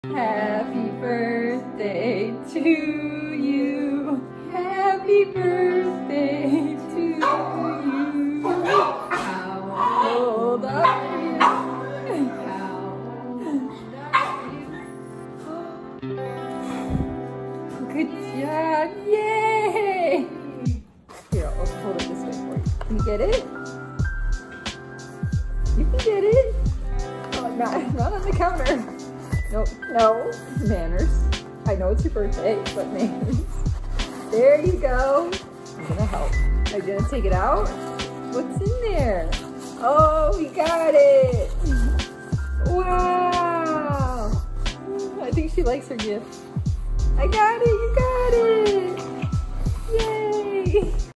Happy birthday to you. Happy birthday to you. How old are you? How old are you? Good job. Yay! Here, I'll hold it this way for you. Can you get it? You can get it. Oh, not on the counter. Nope, no, manners. I know it's your birthday, but manners. There you go. I'm gonna help. Are you gonna take it out? What's in there? Oh, we got it. Wow. I think she likes her gift. I got it, you got it.